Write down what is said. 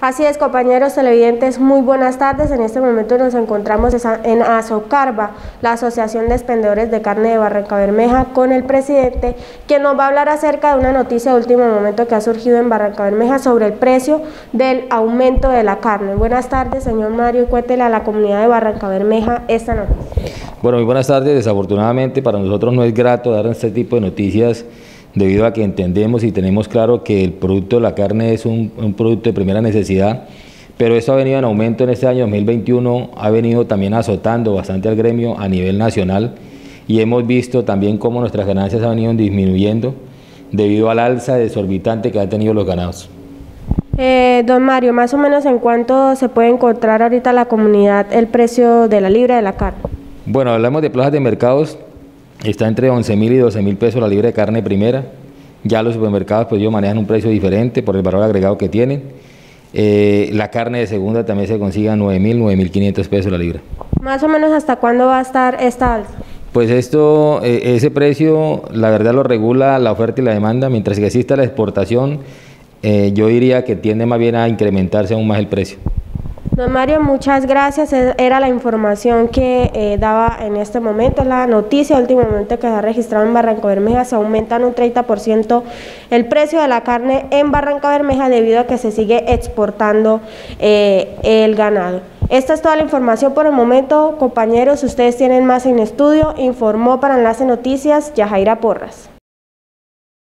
Así es, compañeros televidentes, muy buenas tardes. En este momento nos encontramos en Asocarva, la Asociación de Expendedores de Carne de Barrancabermeja, con el presidente, quien nos va a hablar acerca de una noticia de último momento que ha surgido en Barrancabermeja sobre el precio del aumento de la carne. Buenas tardes, señor Mario, y cuéntele a la comunidad de Barrancabermeja esta noticia. Bueno, muy buenas tardes. Desafortunadamente para nosotros no es grato dar este tipo de noticias, debido a que entendemos y tenemos claro que el producto de la carne es un producto de primera necesidad, pero esto ha venido en aumento en este año 2021, ha venido también azotando bastante al gremio a nivel nacional, y hemos visto también cómo nuestras ganancias han venido disminuyendo debido al alza desorbitante que han tenido los ganados. Don Mario, más o menos ¿en cuánto se puede encontrar ahorita la comunidad el precio de la libra de la carne? Bueno, hablamos de plazas de mercados. Está entre 11.000 y 12.000 pesos la libra de carne primera. Ya los supermercados pues ellos manejan un precio diferente por el valor agregado que tienen. La carne de segunda también se consigue a 9.000, 9.500 pesos la libra. ¿Más o menos hasta cuándo va a estar esta alza? Pues ese precio la verdad lo regula la oferta y la demanda. Mientras que exista la exportación, yo diría que tiende más bien a incrementarse aún más el precio. Don Mario, muchas gracias. Era la información que daba en este momento, la noticia último momento que se ha registrado en Barrancabermeja. Se aumenta en un 30% el precio de la carne en Barrancabermeja debido a que se sigue exportando el ganado. Esta es toda la información por el momento, compañeros. Ustedes tienen más en estudio. Informó para Enlace Noticias Yajaira Porras.